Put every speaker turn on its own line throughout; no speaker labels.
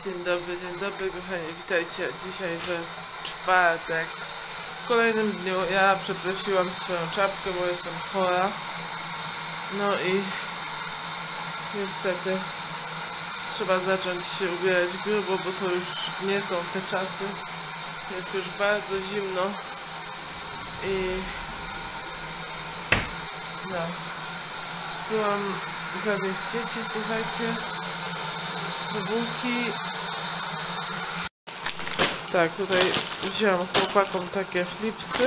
Dzień dobry kochani, witajcie dzisiaj we czwartek, w kolejnym dniu. Ja przeprosiłam swoją czapkę, bo jestem chora, no i niestety trzeba zacząć się ubierać grubo, bo to już nie są te czasy, jest już bardzo zimno i no, byłam zawieźć dzieci, słuchajcie, do bułki. Tak, tutaj wziąłam chłopakom takie flipsy,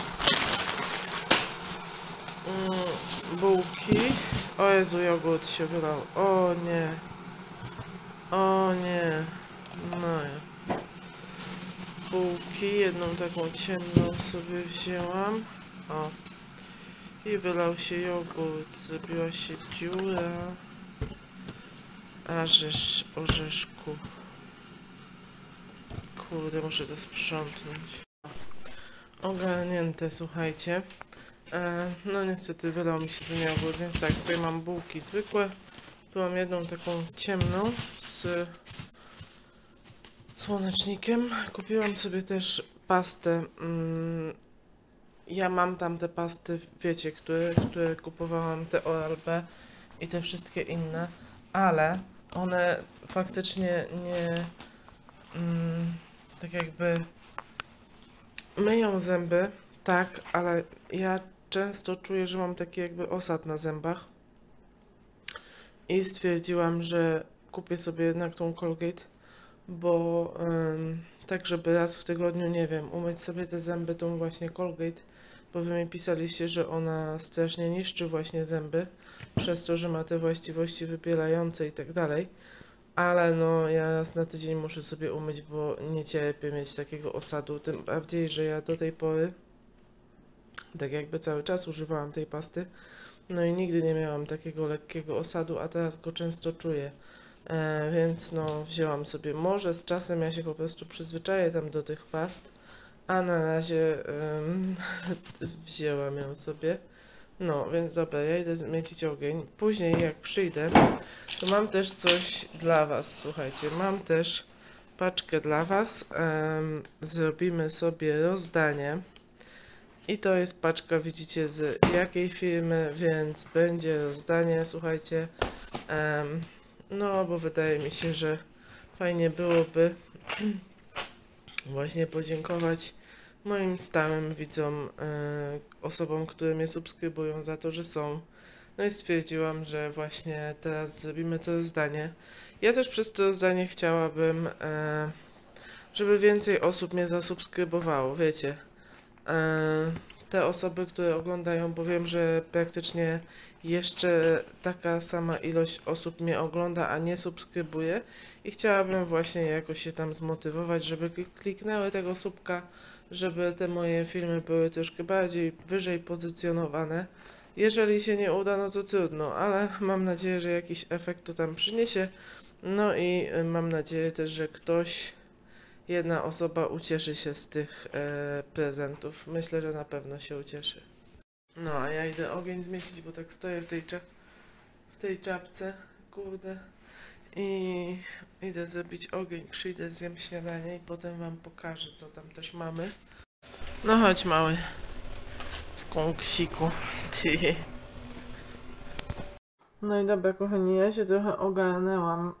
bułki. O Jezu, jogurt się wylał. O nie. O nie. No ja. Bułki, jedną taką ciemną sobie wzięłam. O. I wylał się jogurt. Zrobiła się dziura. Orzeszku. Kurde, muszę to sprzątnąć. Ogarnięte, słuchajcie. No niestety wylał mi się ten jogurt, więc tak, tutaj mam bułki zwykłe. Tu mam jedną taką ciemną z słonecznikiem. Kupiłam sobie też pastę. Ja mam tam te pasty, wiecie, które kupowałam, te Oral-B i te wszystkie inne, ale one faktycznie nie tak jakby myją zęby, tak, ale ja często czuję, że mam taki jakby osad na zębach i stwierdziłam, że kupię sobie jednak tą Colgate, bo tak, żeby raz w tygodniu, nie wiem, umyć sobie te zęby tą właśnie Colgate, bo wy mi pisaliście, że ona strasznie niszczy właśnie zęby, przez to, że ma te właściwości wypierające i tak dalej. Ale no, ja raz na tydzień muszę sobie umyć, bo nie cierpię mieć takiego osadu, tym bardziej, że ja do tej pory tak jakby cały czas używałam tej pasty, no i nigdy nie miałam takiego lekkiego osadu, a teraz go często czuję, więc no, wzięłam sobie, może z czasem ja się po prostu przyzwyczaję tam do tych past, a na razie wzięłam ją sobie. No, więc dobra, ja idę zmiecić ogień. Później jak przyjdę, to mam też coś dla was, słuchajcie, mam też paczkę dla was. Zrobimy sobie rozdanie. I to jest paczka, widzicie, z jakiej firmy, więc będzie rozdanie, słuchajcie. No, bo wydaje mi się, że fajnie byłoby właśnie podziękować moim stałym widzom, osobom, które mnie subskrybują, za to, że są. No i stwierdziłam, że właśnie teraz zrobimy to rozdanie. Ja też przez to rozdanie chciałabym, żeby więcej osób mnie zasubskrybowało, wiecie. Te osoby, które oglądają, bo wiem, że praktycznie jeszcze taka sama ilość osób mnie ogląda, a nie subskrybuje i chciałabym właśnie jakoś się tam zmotywować, żeby kliknęły tego subka, żeby te moje filmy były troszkę bardziej wyżej pozycjonowane. Jeżeli się nie uda, no to trudno, ale mam nadzieję, że jakiś efekt to tam przyniesie. No i mam nadzieję też, że jedna osoba ucieszy się z tych prezentów. Myślę, że na pewno się ucieszy. No, a ja idę ogień zmieścić, bo tak stoję w tej czapce, kurde. I idę zrobić ogień, przyjdę, zjem śniadanie i potem wam pokażę, co tam też mamy. No chodź, mały, skąksiku. No i dobra, kochani, ja się trochę ogarnęłam.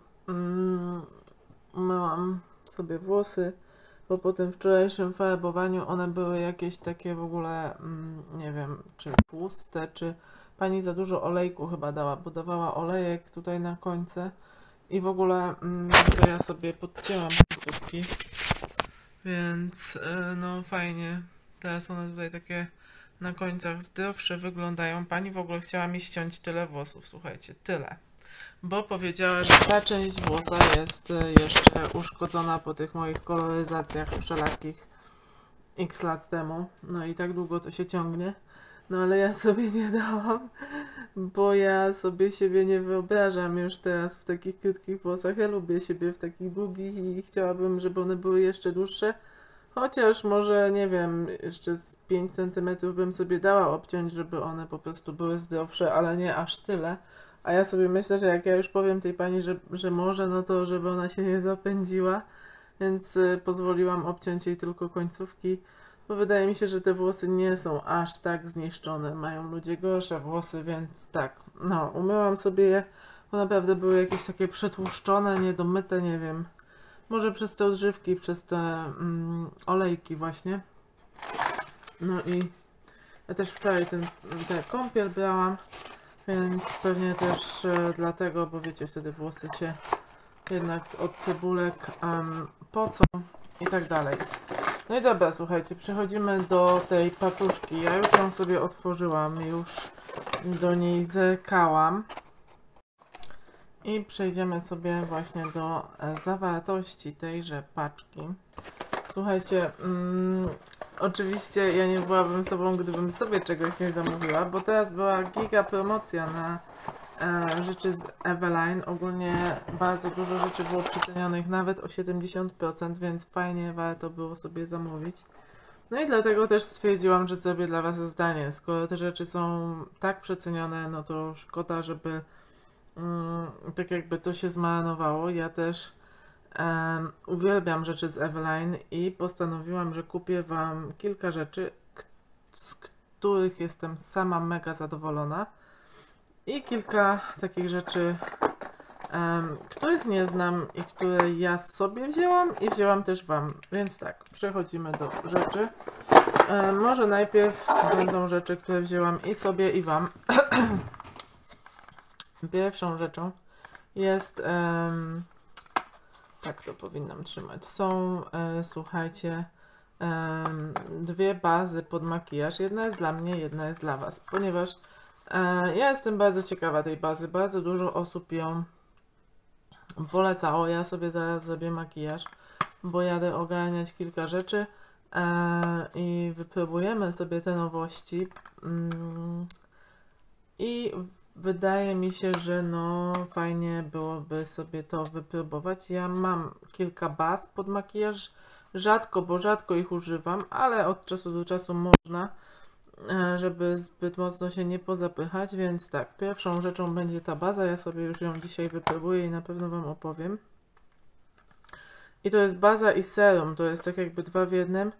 Umyłam sobie włosy, bo po tym wczorajszym farbowaniu one były jakieś takie w ogóle, nie wiem, czy tłuste, czy pani za dużo olejku chyba dała, bo dawała olejek tutaj na końce i w ogóle to ja sobie podcięłam sutki, więc no fajnie, teraz one tutaj takie na końcach zdrowsze wyglądają. Pani w ogóle chciała mi ściąć tyle włosów, słuchajcie, tyle. Bo powiedziała, że ta część włosa jest jeszcze uszkodzona po tych moich koloryzacjach wszelakich x lat temu. No i tak długo to się ciągnie. No ale ja sobie nie dałam, bo ja sobie siebie nie wyobrażam już teraz w takich krótkich włosach. Ja lubię siebie w takich długich i chciałabym, żeby one były jeszcze dłuższe. Chociaż może, nie wiem, jeszcze z 5 cm bym sobie dała obciąć, żeby one po prostu były zdrowsze, ale nie aż tyle. A ja sobie myślę, że jak ja już powiem tej pani, że może, no to żeby ona się nie zapędziła, więc pozwoliłam obciąć jej tylko końcówki, bo wydaje mi się, że te włosy nie są aż tak zniszczone. Mają ludzie gorsze włosy, więc tak. No, umyłam sobie je, bo naprawdę były jakieś takie przetłuszczone, niedomyte, nie wiem. Może przez te odżywki, przez te olejki właśnie. No i ja też wczoraj tę kąpiel brałam, więc pewnie też dlatego, bo wiecie, wtedy włosy się jednak od cebulek pocą i tak dalej. No i dobra, słuchajcie, przechodzimy do tej paczuszki. Ja już ją sobie otworzyłam, już do niej zerkałam. I przejdziemy sobie właśnie do zawartości tejże paczki. Słuchajcie, oczywiście ja nie byłabym sobą, gdybym sobie czegoś nie zamówiła, bo teraz była giga promocja na rzeczy z Eveline. Ogólnie bardzo dużo rzeczy było przecenionych, nawet o 70%, więc fajnie warto było sobie zamówić. No i dlatego też stwierdziłam, że zrobię dla Was zdanie. Skoro te rzeczy są tak przecenione, no to szkoda, żeby tak jakby to się zmarnowało. Ja też uwielbiam rzeczy z Eveline i postanowiłam, że kupię Wam kilka rzeczy, z których jestem sama mega zadowolona i kilka takich rzeczy, których nie znam i które ja sobie wzięłam i wzięłam też Wam. Więc tak, przechodzimy do rzeczy. Może najpierw będą rzeczy, które wzięłam i sobie i Wam. Pierwszą rzeczą jest, tak to powinnam trzymać, są, słuchajcie, dwie bazy pod makijaż. Jedna jest dla mnie, jedna jest dla Was, ponieważ ja jestem bardzo ciekawa tej bazy. Bardzo dużo osób ją polecało. Ja sobie zaraz zrobię makijaż, bo jadę ogarniać kilka rzeczy i wypróbujemy sobie te nowości. I wydaje mi się, że no fajnie byłoby sobie to wypróbować. Ja mam kilka baz pod makijaż, bo rzadko ich używam, ale od czasu do czasu można, żeby zbyt mocno się nie pozapychać, więc tak, pierwszą rzeczą będzie ta baza. Ja sobie już ją dzisiaj wypróbuję i na pewno Wam opowiem. I to jest baza i serum, to jest tak jakby dwa w jednym.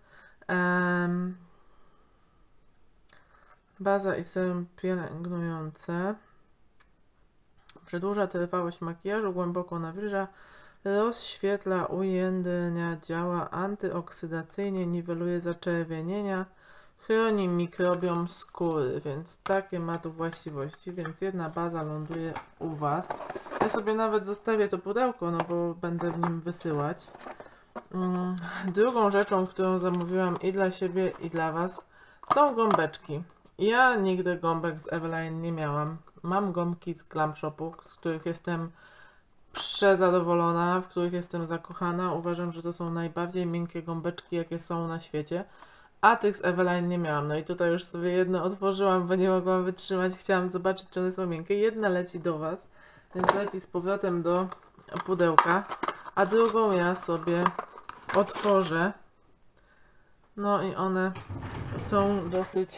Baza i serum pielęgnujące. Przedłuża trwałość makijażu, głęboko nawilża, rozświetla, ujędrnia, działa antyoksydacyjnie, niweluje zaczerwienienia, chroni mikrobiom skóry, więc takie ma tu właściwości, więc jedna baza ląduje u Was. Ja sobie nawet zostawię to pudełko, no bo będę w nim wysyłać. Drugą rzeczą, którą zamówiłam i dla siebie, i dla Was, są gąbeczki. Ja nigdy gąbek z Eveline nie miałam. Mam gąbki z Glam Shopu, z których jestem przezadowolona, w których jestem zakochana. Uważam, że to są najbardziej miękkie gąbeczki, jakie są na świecie. A tych z Eveline nie miałam. No i tutaj już sobie jedno otworzyłam, bo nie mogłam wytrzymać. Chciałam zobaczyć, czy one są miękkie. Jedna leci do Was, więc leci z powrotem do pudełka. A drugą ja sobie otworzę. No i one są dosyć...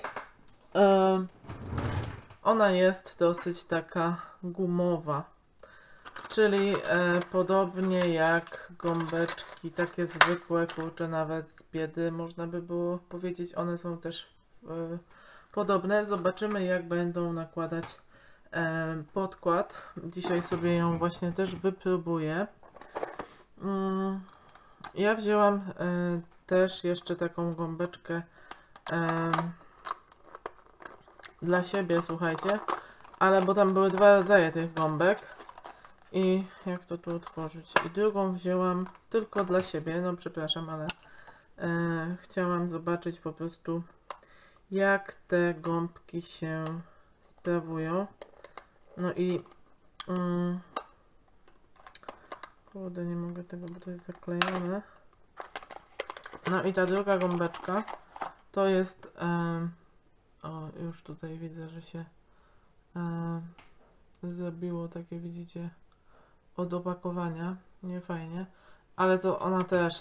ona jest dosyć taka gumowa, czyli podobnie jak gąbeczki takie zwykłe, kurczę, nawet z biedy można by było powiedzieć, one są też podobne. Zobaczymy, jak będą nakładać podkład. Dzisiaj sobie ją właśnie też wypróbuję. Ja wzięłam też jeszcze taką gąbeczkę dla siebie, słuchajcie, ale bo tam były dwa rodzaje tych gąbek i jak to tu otworzyć, i drugą wzięłam tylko dla siebie, no przepraszam, ale chciałam zobaczyć po prostu, jak te gąbki się sprawują. No i kurde, nie mogę tego, bo to jest zaklejone. No i ta druga gąbeczka to jest o, już tutaj widzę, że się zrobiło takie, widzicie, od opakowania. Nie fajnie, ale to ona też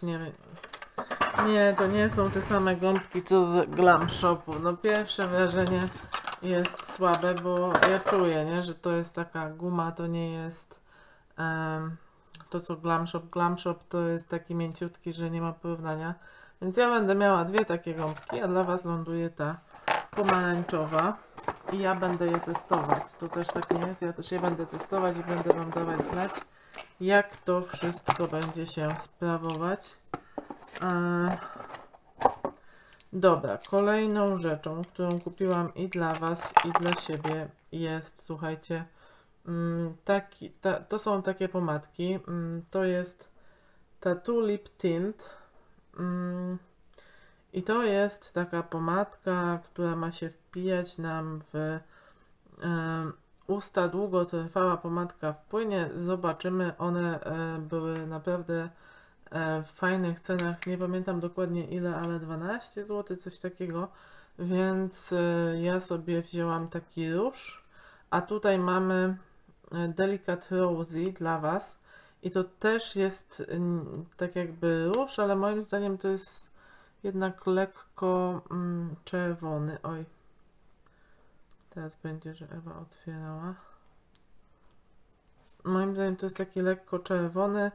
nie, to nie są te same gąbki co z Glam Shopu. No pierwsze wrażenie jest słabe, bo ja czuję, nie, że to jest taka guma, to nie jest to co Glam Shop. Glam Shop to jest taki mięciutki, że nie ma porównania. Więc ja będę miała dwie takie gąbki, a dla Was ląduje ta pomarańczowa. I ja będę je testować. To też tak nie jest. Ja też je będę testować i będę Wam dawać znać, jak to wszystko będzie się sprawować. Dobra, kolejną rzeczą, którą kupiłam i dla Was, i dla siebie jest, słuchajcie, to są takie pomadki. To jest Tattoo Lip Tint. I to jest taka pomadka, która ma się wpijać nam w usta. Długotrwała pomadka wpłynie. Zobaczymy. One były naprawdę w fajnych cenach. Nie pamiętam dokładnie ile, ale 12 zł, coś takiego. Więc ja sobie wzięłam taki róż. A tutaj mamy Delicate Rosy dla Was. I to też jest tak jakby róż, ale moim zdaniem to jest jednak lekko czerwony. Oj, teraz będzie, że Ewa otwierała. Moim zdaniem to jest taki lekko czerwony.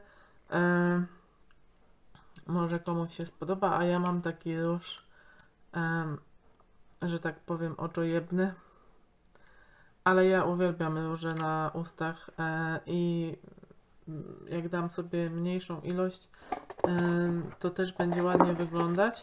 Może komuś się spodoba, a ja mam taki róż, że tak powiem, oczojebny. Ale ja uwielbiam róże na ustach i jak dam sobie mniejszą ilość, to też będzie ładnie wyglądać.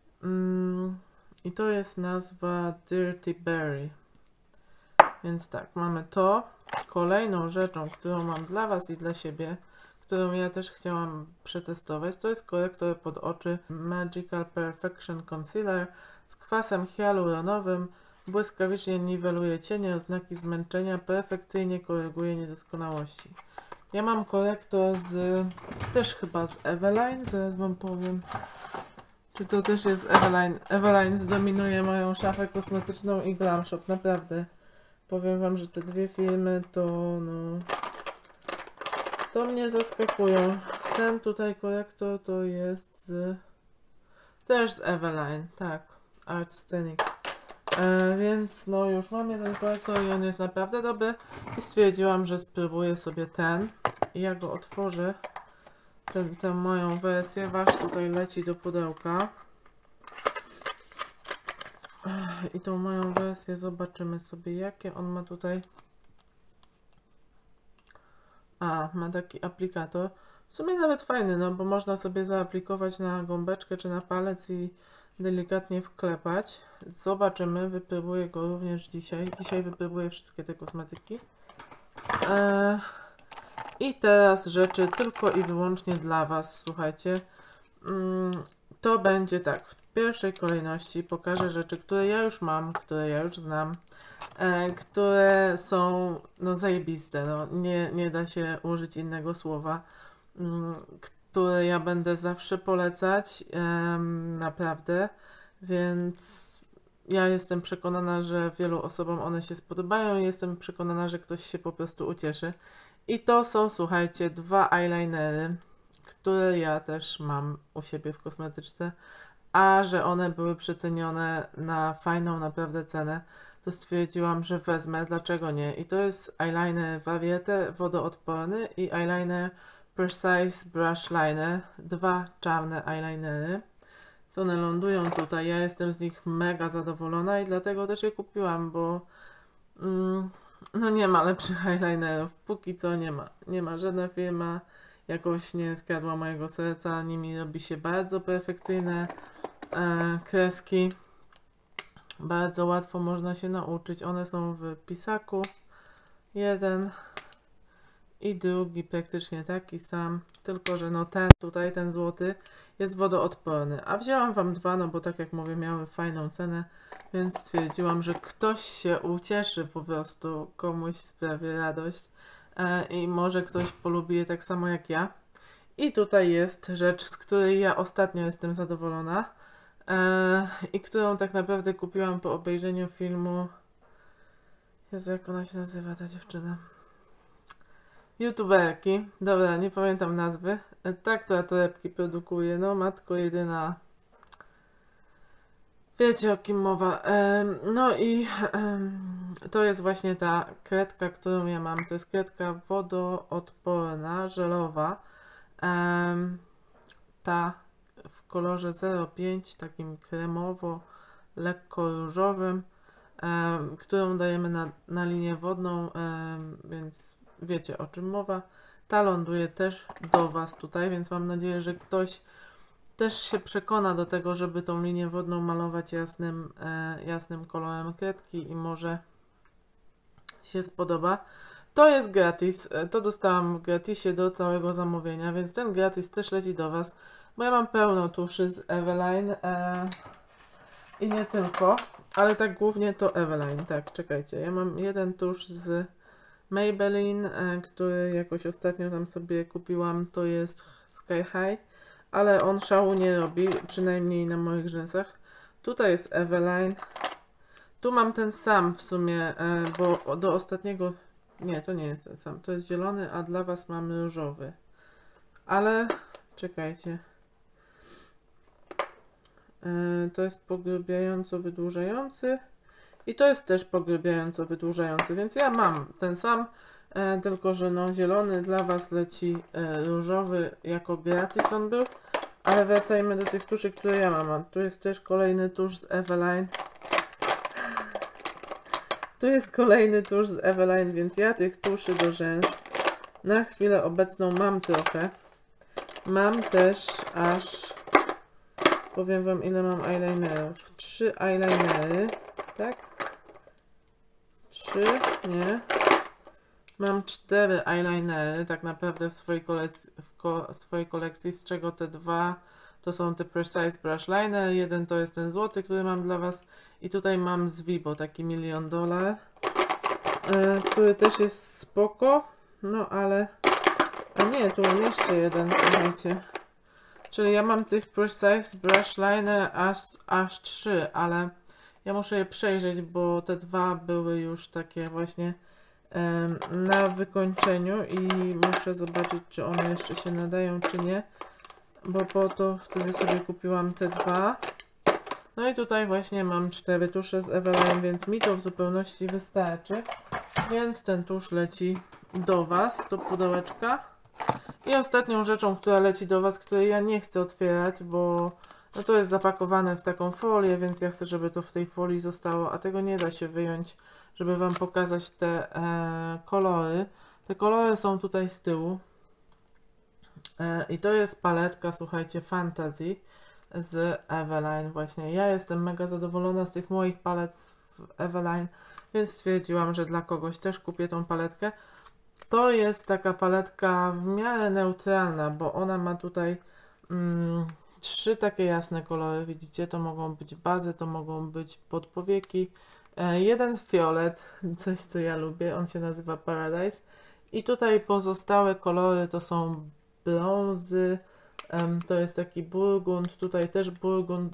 I to jest nazwa Dirty Berry. Więc tak, mamy to. Kolejną rzeczą, którą mam dla Was i dla siebie, którą ja też chciałam przetestować, to jest korektor pod oczy Magical Perfection Concealer z kwasem hialuronowym. Błyskawicznie niweluje cienie, oznaki zmęczenia, perfekcyjnie koryguje niedoskonałości. Ja mam korektor też chyba z Eveline, zaraz Wam powiem, czy to też jest Eveline. Eveline zdominuje moją szafę kosmetyczną i Glam Shop, naprawdę. Powiem Wam, że te dwie firmy to mnie zaskakują. Ten tutaj korektor to jest też z Eveline, tak, Art Scenic. Więc no już mam jeden korektor i on jest naprawdę dobry i stwierdziłam, że spróbuję sobie ten i ja go otworzę, tę moją wersję. Wasz tutaj leci do pudełka i tą moją wersję zobaczymy sobie, jakie on ma tutaj. Ma taki aplikator, w sumie nawet fajny, no bo można sobie zaaplikować na gąbeczkę czy na palec i delikatnie wklepać. Zobaczymy, wypróbuję go również dzisiaj. Dzisiaj wypróbuję wszystkie te kosmetyki. I teraz rzeczy tylko i wyłącznie dla Was, słuchajcie. To będzie tak, w pierwszej kolejności pokażę rzeczy, które ja już mam, które ja już znam, które są zajebiste, nie da się użyć innego słowa, które ja będę zawsze polecać, naprawdę, więc ja jestem przekonana, że wielu osobom one się spodobają i jestem przekonana, że ktoś się po prostu ucieszy. I to są, słuchajcie, dwa eyelinery, które ja też mam u siebie w kosmetyczce, a że one były przecenione na fajną naprawdę cenę, to stwierdziłam, że wezmę, dlaczego nie. I to jest eyeliner Variete wodoodporny i eyeliner Precise Brush Liner, dwa czarne eyelinery. To one lądują tutaj, ja jestem z nich mega zadowolona i dlatego też je kupiłam, bo nie ma lepszych eyelinerów, póki co nie ma. Nie ma, żadna firma jakoś nie skradła mojego serca, nimi robi się bardzo perfekcyjne kreski. Bardzo łatwo można się nauczyć. One są w pisaku. Jeden i drugi praktycznie taki sam. Tylko, że ten tutaj, ten złoty, jest wodoodporny. A wzięłam Wam dwa, bo tak jak mówię, miały fajną cenę. Więc stwierdziłam, że ktoś się ucieszy po prostu, komuś sprawi radość. I może ktoś polubi je tak samo jak ja. I tutaj jest rzecz, z której ja ostatnio jestem zadowolona. I którą tak naprawdę kupiłam po obejrzeniu filmu. Jezu, jak ona się nazywa, ta dziewczyna? YouTuberki. Dobra, nie pamiętam nazwy. Ta, która torebki produkuje. No, matko jedyna. Wiecie, o kim mowa. No i to jest właśnie ta kredka, którą ja mam. To jest kredka wodoodporna, żelowa. Ta w kolorze 05, takim kremowo, lekko różowym, którą dajemy na linię wodną, więc wiecie, o czym mowa. Ta ląduje też do Was tutaj, więc mam nadzieję, że ktoś też się przekona do tego, żeby tą linię wodną malować jasnym kolorem kredki i może się spodoba. To jest gratis, to dostałam w gratisie do całego zamówienia, więc ten gratis też leci do Was, bo ja mam pełno tuszy z Eveline i nie tylko, ale tak głównie to Eveline. Tak, czekajcie, ja mam jeden tusz z Maybelline, który jakoś ostatnio tam sobie kupiłam, to jest Sky High, ale on szału nie robi, przynajmniej na moich rzęsach. Tutaj jest Eveline. Tu mam ten sam w sumie, bo do ostatniego... Nie, to nie jest ten sam. To jest zielony, a dla Was mam różowy. Ale... Czekajcie. To jest pogrubiająco wydłużający. I to jest też pogrubiająco wydłużający, więc ja mam ten sam. Tylko że no zielony dla Was leci, różowy jako gratis on był. Ale wracajmy do tych tuszy, które ja mam. Tu jest też kolejny tusz z Eveline. Tu jest kolejny tusz z Eveline, więc ja tych tuszy do rzęs na chwilę obecną mam trochę. Mam też aż... Powiem Wam, ile mam eyelinerów. 3 eyelinery, tak? 3, nie. Mam 4 eyelinery tak naprawdę w swojej kolekcji, z czego te 2 to są te Precise Brush Liner, jeden to jest ten złoty, który mam dla Was i tutaj mam z Vibo taki $1 Million, który też jest spoko, no ale... A nie, tu mam jeszcze jeden, słuchajcie. Czyli ja mam tych Precise Brush Liner aż 3, ale ja muszę je przejrzeć, bo te 2 były już takie właśnie na wykończeniu i muszę zobaczyć, czy one jeszcze się nadają, czy nie, bo po to wtedy sobie kupiłam te 2. No i tutaj właśnie mam 4 tusze z Eveline, więc mi to w zupełności wystarczy, więc ten tusz leci do Was, do pudełeczka. I ostatnią rzeczą, która leci do Was, której ja nie chcę otwierać, bo no to jest zapakowane w taką folię, więc ja chcę, żeby to w tej folii zostało, a tego nie da się wyjąć, żeby Wam pokazać te kolory. Te kolory są tutaj z tyłu. I to jest paletka, słuchajcie, Fantasy z Eveline właśnie. Ja jestem mega zadowolona z tych moich palet z Eveline, więc stwierdziłam, że dla kogoś też kupię tą paletkę. To jest taka paletka w miarę neutralna, bo ona ma tutaj 3 takie jasne kolory, widzicie, to mogą być bazy, to mogą być podpowieki, jeden fiolet, coś co ja lubię, on się nazywa Paradise i tutaj pozostałe kolory to są brązy, to jest taki burgund, tutaj też burgund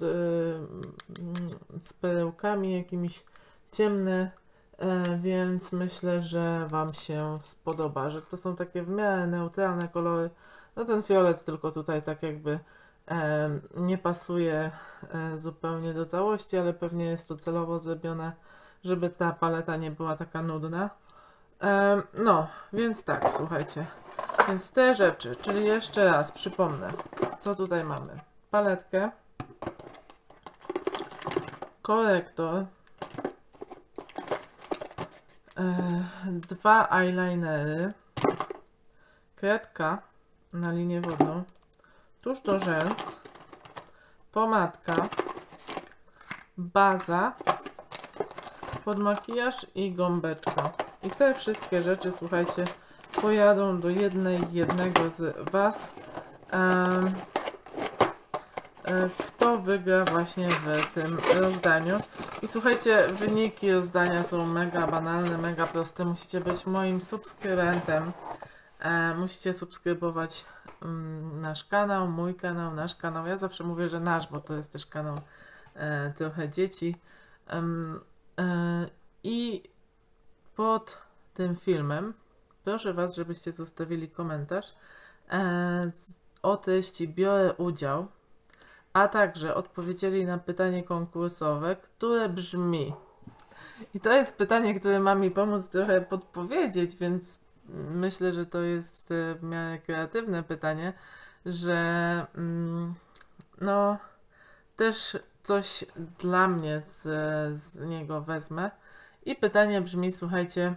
z perełkami jakimiś ciemne, więc myślę, że Wam się spodoba, że to są takie w miarę neutralne kolory. No ten fiolet tylko tutaj tak jakby nie pasuje zupełnie do całości, ale pewnie jest to celowo zrobione, żeby ta paleta nie była taka nudna. No, więc tak, słuchajcie. Więc te rzeczy, czyli jeszcze raz przypomnę, co tutaj mamy. Paletkę, korektor, 2 eyelinery, kredka na linię wodną, tusz do rzęs, pomadka, baza, pod makijaż i gąbeczka. I te wszystkie rzeczy, słuchajcie, pojadą do jednego z Was. Kto wygra właśnie w tym rozdaniu. I słuchajcie, wyniki rozdania są mega banalne, mega proste. Musicie być moim subskrybentem. Musicie subskrybować nasz kanał, mój kanał, nasz kanał. Ja zawsze mówię, że nasz, bo to jest też kanał trochę dzieci. I pod tym filmem proszę Was, żebyście zostawili komentarz o treści biorę udział. a także odpowiedzieli na pytanie konkursowe, które brzmi... I to jest pytanie, które ma mi pomóc trochę podpowiedzieć, więc myślę, że to jest w miarę kreatywne pytanie, że no też coś dla mnie z niego wezmę. I pytanie brzmi, słuchajcie,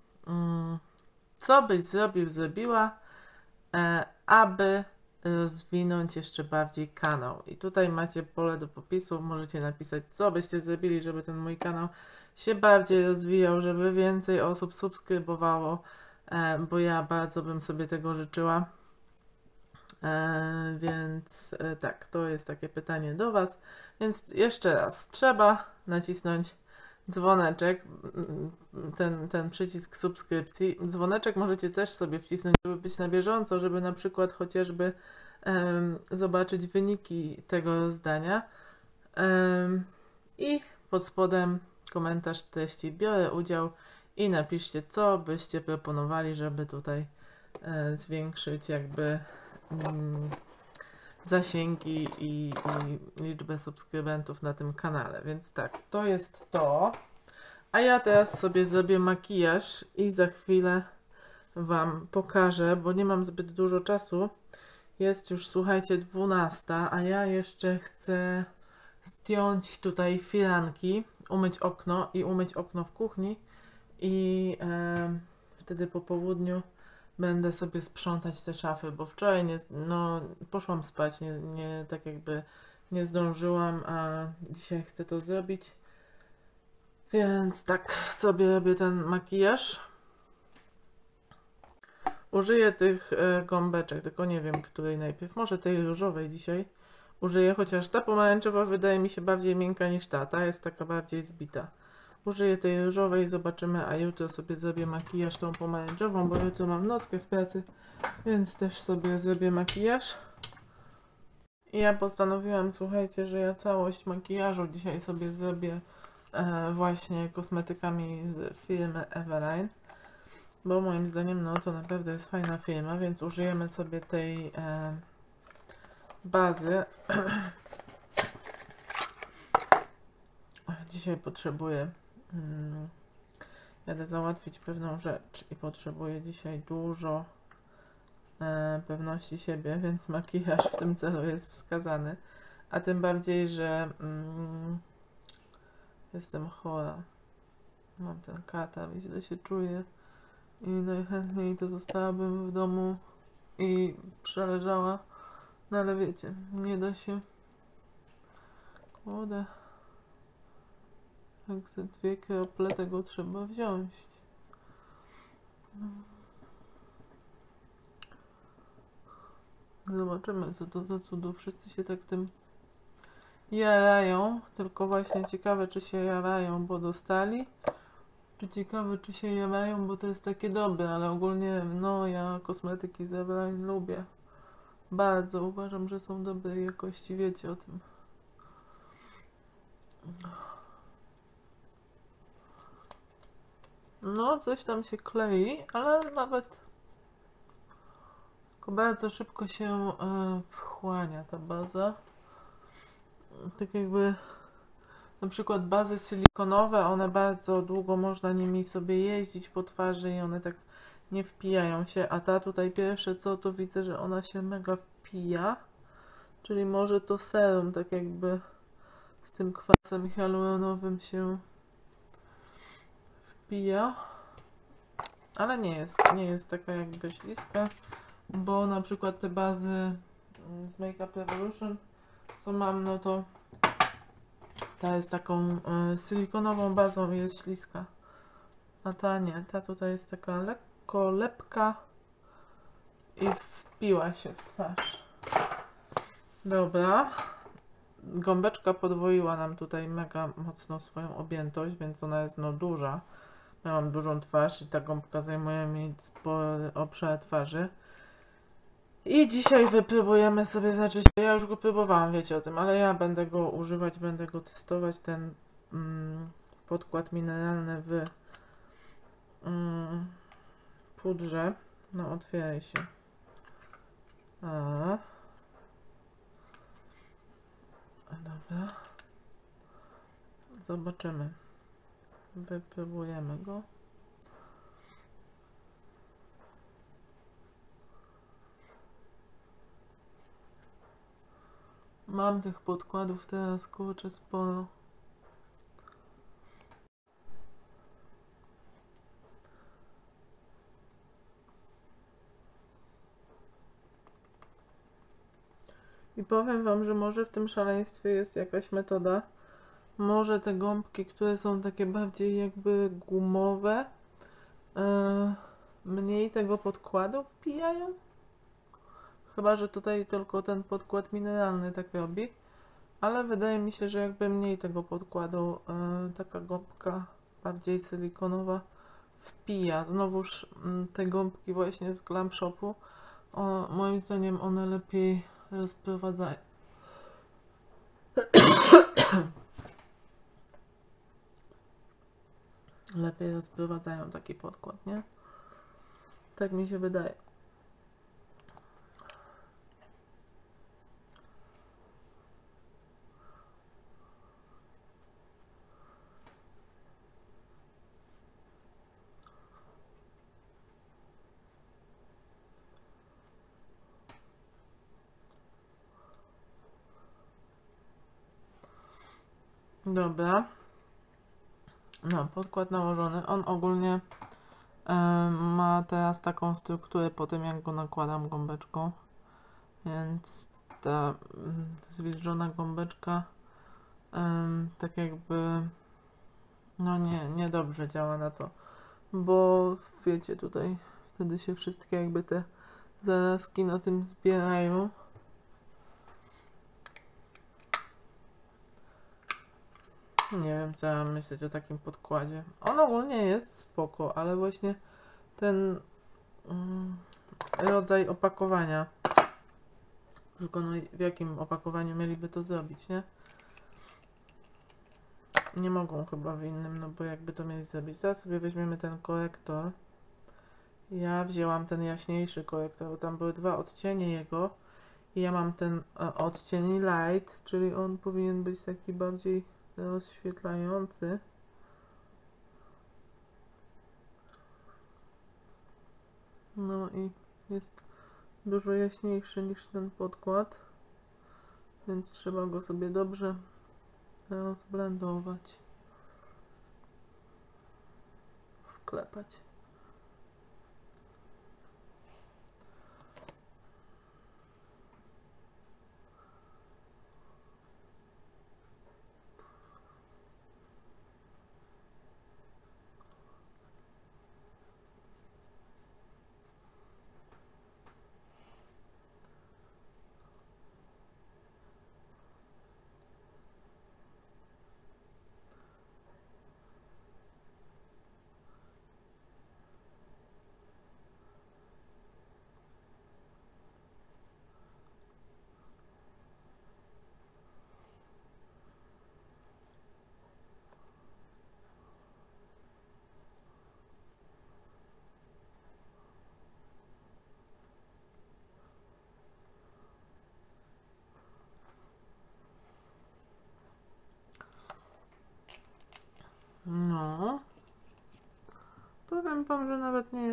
co byś zrobiła, aby rozwinąć jeszcze bardziej kanał. I tutaj macie pole do popisu, możecie napisać, co byście zrobili, żeby ten mój kanał się bardziej rozwijał, żeby więcej osób subskrybowało, bo ja bardzo bym sobie tego życzyła. Więc tak, to jest takie pytanie do Was. Więc jeszcze raz, trzeba nacisnąć dzwoneczek, ten przycisk subskrypcji. Dzwoneczek możecie też sobie wcisnąć, żeby być na bieżąco, żeby na przykład chociażby zobaczyć wyniki tego rozdania. I pod spodem komentarz treści biorę udział i napiszcie, co byście proponowali, żeby tutaj zwiększyć jakby zasięgi i liczbę subskrybentów na tym kanale. Więc tak, to jest to. A ja teraz sobie zrobię makijaż i za chwilę Wam pokażę, bo nie mam zbyt dużo czasu. Jest już, słuchajcie, 12, a ja jeszcze chcę zdjąć tutaj firanki, umyć okno i umyć okno w kuchni i wtedy po południu będę sobie sprzątać te szafy, bo wczoraj poszłam spać, nie tak jakby nie zdążyłam, a dzisiaj chcę to zrobić. Więc tak sobie robię ten makijaż. Użyję tych gąbeczek, tylko nie wiem, której najpierw. Może tej różowej dzisiaj użyję, chociaż ta pomarańczowa wydaje mi się bardziej miękka niż ta. Ta jest taka bardziej zbita. Użyję tej różowej i zobaczymy, a jutro sobie zrobię makijaż tą pomarańczową, bo jutro mam nockę w pracy, więc też sobie zrobię makijaż. I ja postanowiłam, słuchajcie, że ja całość makijażu dzisiaj sobie zrobię właśnie kosmetykami z firmy Everline, bo moim zdaniem no to naprawdę jest fajna firma, więc użyjemy sobie tej bazy. Dzisiaj potrzebuję jadę załatwić pewną rzecz i potrzebuję dzisiaj dużo pewności siebie, więc makijaż w tym celu jest wskazany. A tym bardziej, że jestem chora. Mam ten katar i źle się czuję. I najchętniej to zostałabym w domu i przeleżała. No ale wiecie, nie da się. Kurde. Jak ze 2 krople tego trzeba wziąć. Zobaczymy, co to za cudów. Wszyscy się tak tym jarają. Tylko właśnie ciekawe, czy się jarają, bo dostali. Czy ciekawe, czy się jarają, bo to jest takie dobre. Ale ogólnie, no ja kosmetyki z Everline lubię. Bardzo uważam, że są dobrej jakości. Wiecie o tym. No, coś tam się klei, ale nawet tylko bardzo szybko się wchłania ta baza. Tak jakby na przykład bazy silikonowe, one bardzo długo można nimi sobie jeździć po twarzy i one tak nie wpijają się, a ta tutaj pierwsze co, to widzę, że ona się mega wpija, czyli może to serum tak jakby z tym kwasem hialuronowym się wpija, ale nie jest taka jakby śliska, bo na przykład te bazy z Make Up Revolution, co mam, no to ta jest taką silikonową bazą i jest śliska, a ta nie, ta tutaj jest taka lekko lepka i wpiła się w twarz. Dobra, gąbeczka podwoiła nam tutaj mega mocno swoją objętość, więc ona jest no duża. Ja mam dużą twarz i ta gąbka zajmuje mi spory obszar twarzy. I dzisiaj wypróbujemy sobie, znaczy ja już go próbowałam, wiecie o tym, ale ja będę go używać, będę go testować, ten podkład mineralny w pudrze. No otwieraj się.
Dobra. Zobaczymy. Wypróbujemy go. Mam tych podkładów teraz, kurczę, sporo. I powiem wam, że może w tym szaleństwie jest jakaś metoda. Może te gąbki, które są takie bardziej jakby gumowe, mniej tego podkładu wpijają? Chyba że tutaj tylko ten podkład mineralny tak robi. Ale wydaje mi się, że jakby mniej tego podkładu, taka gąbka bardziej silikonowa wpija. Znowuż te gąbki właśnie z Glam Shopu, moim zdaniem one lepiej rozprowadzają. Lepiej rozprowadzają taki podkład, nie? Tak mi się wydaje. Dobra. No, podkład nałożony. On ogólnie ma teraz taką strukturę po tym, jak go nakładam gąbeczką. Więc ta zwilżona gąbeczka tak jakby no niedobrze działa na to. Bo wiecie, tutaj wtedy się wszystkie jakby te zarazki na tym zbierają. Nie wiem, co mam myśleć o takim podkładzie. On ogólnie jest spoko, ale właśnie ten rodzaj opakowania. Tylko no w jakim opakowaniu mieliby to zrobić, nie? Nie mogą chyba w innym, no bo jakby to mieli zrobić. Teraz sobie weźmiemy ten korektor. Ja wzięłam ten jaśniejszy korektor, bo tam były dwa odcienie jego. I ja mam ten odcień light, czyli on powinien być taki bardziej rozświetlający. No i jest dużo jaśniejszy niż ten podkład, więc trzeba go sobie dobrze rozblendować, wklepać. No, powiem wam, że nawet nie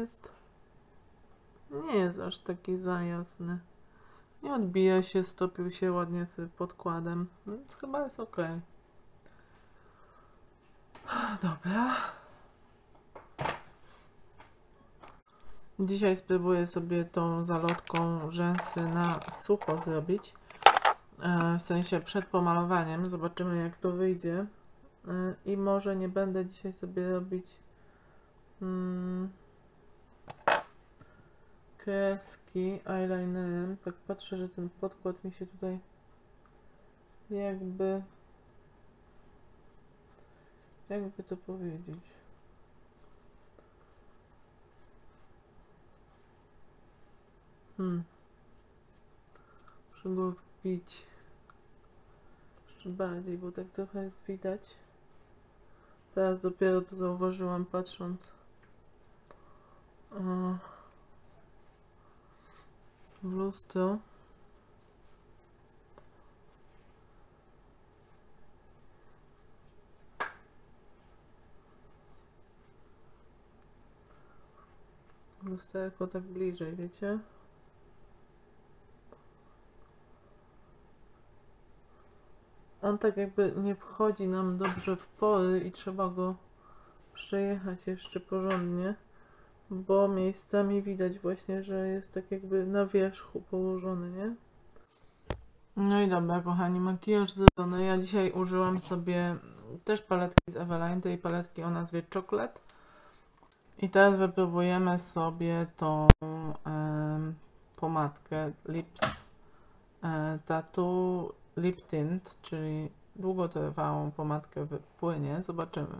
jest aż taki za jasny. Nie odbija się, stopił się ładnie z podkładem, więc chyba jest ok. Dobra. Dzisiaj spróbuję sobie tą zalotką rzęsy na sucho zrobić. W sensie przed pomalowaniem. Zobaczymy, jak to wyjdzie. I może nie będę dzisiaj sobie robić kreski eyelinerem. Tak patrzę, że ten podkład mi się tutaj jakby to powiedzieć. Muszę go wbić jeszcze bardziej, bo tak trochę jest widać. Teraz dopiero to zauważyłam, patrząc w lustro. lusterko tak bliżej, wiecie? On tak jakby nie wchodzi nam dobrze w pory i trzeba go przejechać jeszcze porządnie, bo miejscami widać właśnie, że jest tak jakby na wierzchu położony, nie? No i dobra, kochani, makijaż zrobiony. Ja dzisiaj użyłam sobie też paletki z Eveline, tej paletki o nazwie Chocolate. I teraz wypróbujemy sobie tą pomadkę Lips Tattoo Lip Tint, czyli długotrwałą pomadkę w płynie. Zobaczymy.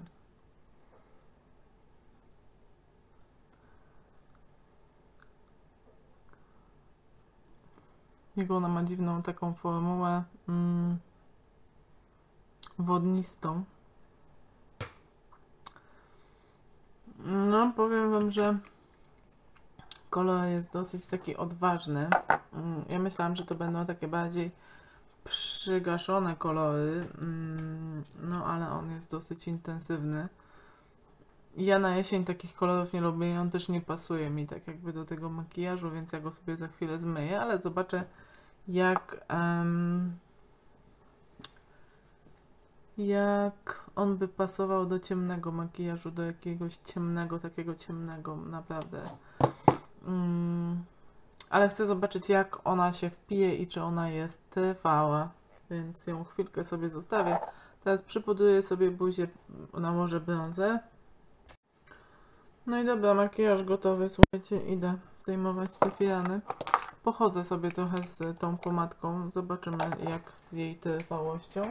Jego ona ma dziwną taką formułę wodnistą. No, powiem wam, że kolor jest dosyć taki odważny. Ja myślałam, że to będą takie bardziej przygaszone kolory, no ale on jest dosyć intensywny. Ja na jesień takich kolorów nie lubię i on też nie pasuje mi tak jakby do tego makijażu, więc ja go sobie za chwilę zmyję, ale zobaczę jak on by pasował do ciemnego makijażu, do jakiegoś ciemnego, takiego ciemnego, naprawdę. Ale chcę zobaczyć, jak ona się wpije i czy ona jest trwała, więc ją chwilkę sobie zostawię. Teraz przypudruję sobie buzię, nałożę brązę. No i dobra, makijaż gotowy, słuchajcie, idę zdejmować te firany. Pochodzę sobie trochę z tą pomadką, zobaczymy jak z jej trwałością.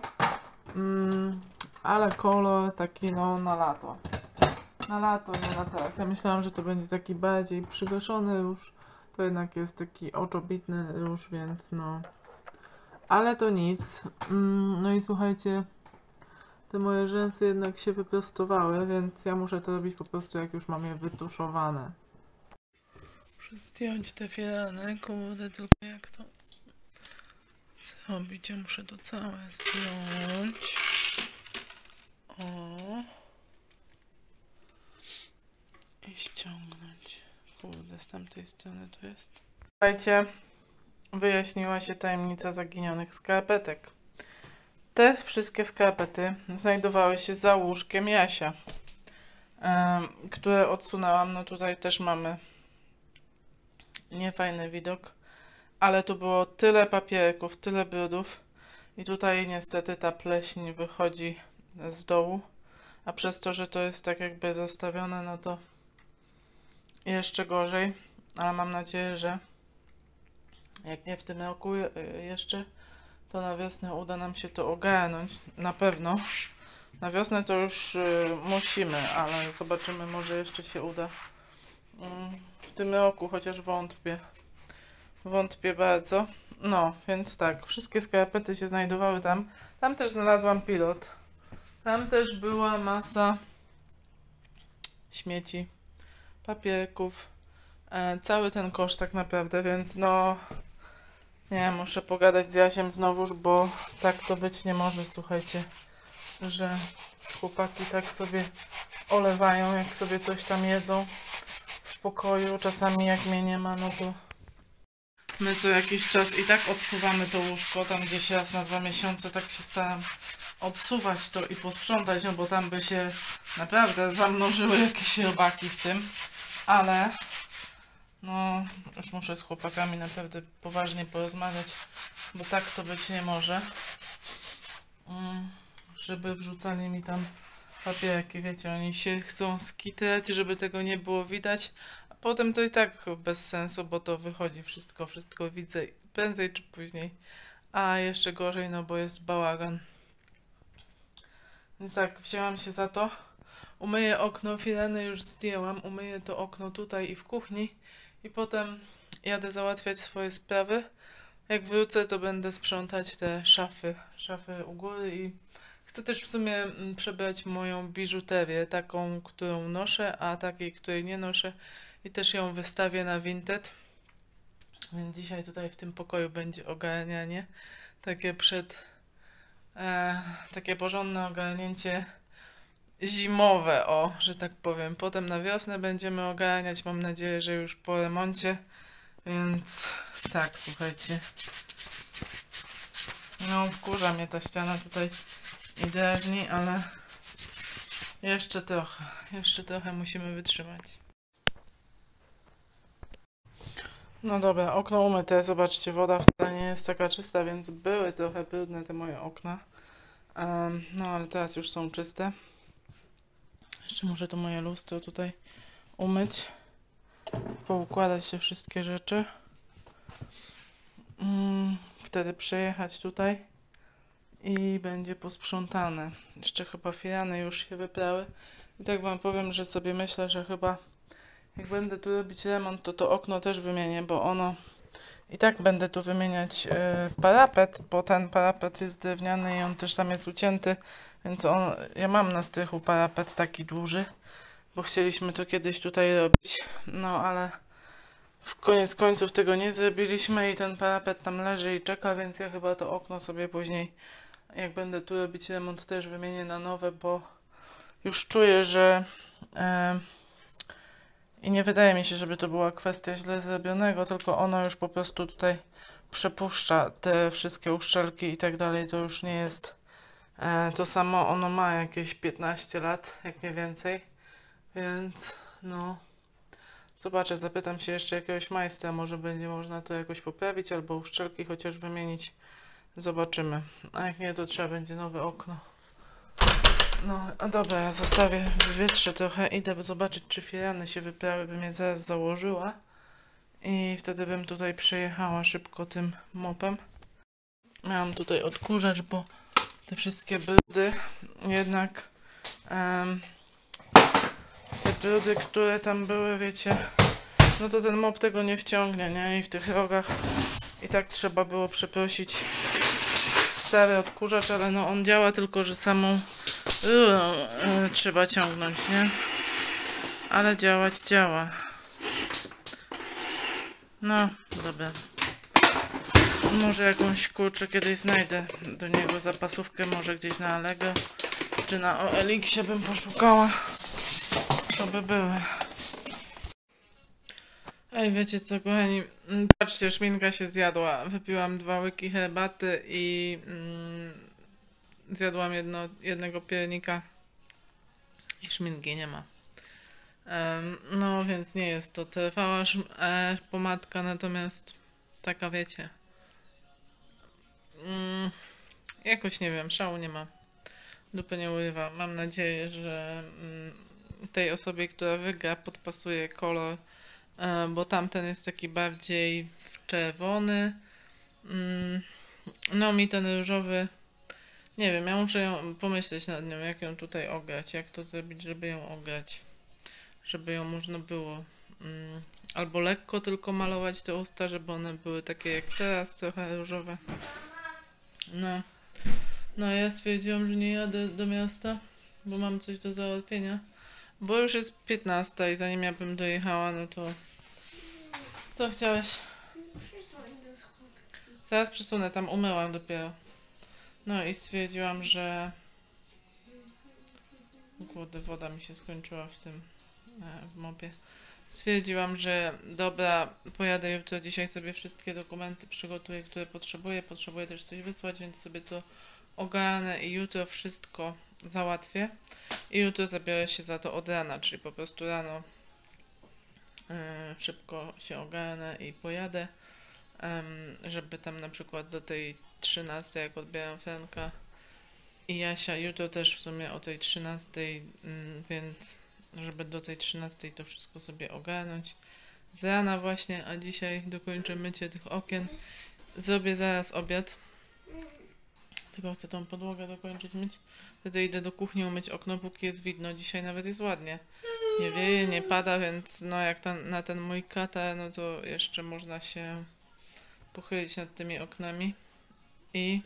Ale kolor taki no na lato. Na lato, nie na teraz. Ja myślałam, że to będzie taki bardziej przygaszony róż. To jednak jest taki oczobitny róż, więc no. Ale to nic. No i słuchajcie, te moje rzęsy jednak się wyprostowały, więc ja muszę to robić po prostu jak już mam je wytuszowane. Muszę zdjąć te firany, kurde, tylko jak to zrobić? Ja muszę to całe zdjąć. O. I ściągnąć. Kurde, z tamtej strony to jest. Słuchajcie, wyjaśniła się tajemnica zaginionych skarpetek. Te wszystkie skarpety znajdowały się za łóżkiem Jasia, które odsunęłam. No tutaj też mamy niefajny widok, ale tu było tyle papierków, tyle brudów i tutaj niestety ta pleśń wychodzi z dołu, a przez to, że to jest tak jakby zastawione, no to jeszcze gorzej, ale mam nadzieję, że jak nie w tym roku jeszcze, to na wiosnę uda nam się to ogarnąć. Na pewno. Na wiosnę to już musimy, ale zobaczymy, może jeszcze się uda w tym roku, chociaż wątpię. Wątpię bardzo. No, więc tak, wszystkie skarpety się znajdowały tam. Tam też znalazłam pilot. Tam też była masa śmieci, papierków. Cały ten kosz tak naprawdę, więc no nie, muszę pogadać z Jasiem znowuż, bo tak to być nie może, słuchajcie, że chłopaki tak sobie olewają, jak sobie coś tam jedzą w pokoju. Czasami jak mnie nie ma, no to my co jakiś czas i tak odsuwamy to łóżko, tam gdzieś raz na 2 miesiące, tak się staram odsuwać to i posprzątać, no bo tam by się naprawdę zamnożyły jakieś robaki w tym, ale no już muszę z chłopakami naprawdę poważnie porozmawiać, bo tak to być nie może, żeby wrzucali mi tam papierki, wiecie, oni się chcą skitrać, żeby tego nie było widać, a potem to i tak bez sensu, bo to wychodzi wszystko widzę prędzej czy później, a jeszcze gorzej, no bo jest bałagan. Więc tak, wzięłam się za to, umyję okno, firany już zdjęłam, umyję to okno tutaj i w kuchni i potem jadę załatwiać swoje sprawy. Jak wrócę, to będę sprzątać te szafy u góry i chcę też w sumie przebrać moją biżuterię, taką, którą noszę, a takiej, której nie noszę i też ją wystawię na Vinted. Więc dzisiaj tutaj w tym pokoju będzie ogarnianie, takie takie porządne ogarnięcie zimowe, o, że tak powiem. Potem na wiosnę będziemy ogarniać, mam nadzieję, że już po remoncie, więc tak, słuchajcie. No, wkurza mnie ta ściana tutaj i drażni, ale jeszcze trochę musimy wytrzymać. No dobra, okno umyte, zobaczcie, woda wcale nie jest taka czysta, więc były trochę brudne te moje okna. No ale teraz już są czyste. Jeszcze muszę to moje lustro tutaj umyć, poukładać się wszystkie rzeczy. Wtedy przejechać tutaj i będzie posprzątane. Jeszcze chyba firany już się wyprały. I tak wam powiem, że sobie myślę, że chyba jak będę tu robić remont, to okno też wymienię, bo ono i tak będę tu wymieniać parapet, bo ten parapet jest drewniany i on też tam jest ucięty, więc ja mam na strychu parapet taki duży, bo chcieliśmy to kiedyś tutaj robić, no ale w koniec końców tego nie zrobiliśmy i ten parapet tam leży i czeka, więc ja chyba to okno sobie później, jak będę tu robić remont, też wymienię na nowe, bo już czuję, że i nie wydaje mi się, żeby to była kwestia źle zrobionego, tylko ono już po prostu tutaj przepuszcza te wszystkie uszczelki i tak dalej. To już nie jest to samo. Ono ma jakieś 15 lat, jak nie więcej. Więc no, zobaczę, zapytam się jeszcze jakiegoś majstra, może będzie można to jakoś poprawić, albo uszczelki chociaż wymienić. Zobaczymy. A jak nie, to trzeba będzie nowe okno. No, a dobra, ja zostawię w wietrze trochę, idę zobaczyć, czy firany się wyprały, bym je zaraz założyła i wtedy bym tutaj przejechała szybko tym mopem. Miałam tutaj odkurzacz, bo te wszystkie brudy, jednak te brudy, które tam były, wiecie, no to ten mop tego nie wciągnie, nie? I w tych rogach i tak trzeba było przeprosić stary odkurzacz, ale no on działa, tylko że samą trzeba ciągnąć, nie? Ale działać działa. No, dobra. Może jakąś, kurczę, kiedyś znajdę do niego zapasówkę, może gdzieś na Allegro czy na OLX-ie bym poszukała. To by były. Ej, wiecie co, kochani? Patrzcie, szminka się zjadła. Wypiłam 2 łyki herbaty i zjadłam jednego piernika i szminki nie ma. No więc nie jest to trwała pomadka, natomiast taka, wiecie, jakoś nie wiem, szału nie ma, dupy nie urywa. Mam nadzieję, że tej osobie, która wygra, podpasuje kolor, bo tamten jest taki bardziej czerwony. No mi ten różowy, nie wiem, ja muszę pomyśleć nad nią, jak ją tutaj ograć, jak to zrobić, żeby ją ograć, żeby ją można było albo lekko tylko malować te usta, żeby one były takie jak teraz, trochę różowe. No ja stwierdziłam, że nie jadę do miasta, bo mam coś do załatwienia, bo już jest 15 i zanim ja bym dojechała, no to co chciałeś? Zaraz przesunę, tam umyłam dopiero. No i stwierdziłam, że woda mi się skończyła w tym w mopie. Stwierdziłam, że dobra, pojadę jutro, dzisiaj sobie wszystkie dokumenty przygotuję, które potrzebuję. Potrzebuję też coś wysłać, więc sobie to ogarnę i jutro wszystko załatwię. I jutro zabiorę się za to od rana, czyli po prostu rano szybko się ogarnę i pojadę, żeby tam na przykład do tej 13, jak odbieram Franka i Jasia, jutro też w sumie o tej 13, więc żeby do tej 13 to wszystko sobie ogarnąć z rana właśnie, a dzisiaj dokończę mycie tych okien. Zrobię zaraz obiad, tylko chcę tą podłogę dokończyć myć. Wtedy idę do kuchni umyć okno, póki jest widno. Dzisiaj nawet jest ładnie. Nie wieje, nie pada, więc no jak na ten mój katar, no to jeszcze można się pochylić nad tymi oknami. I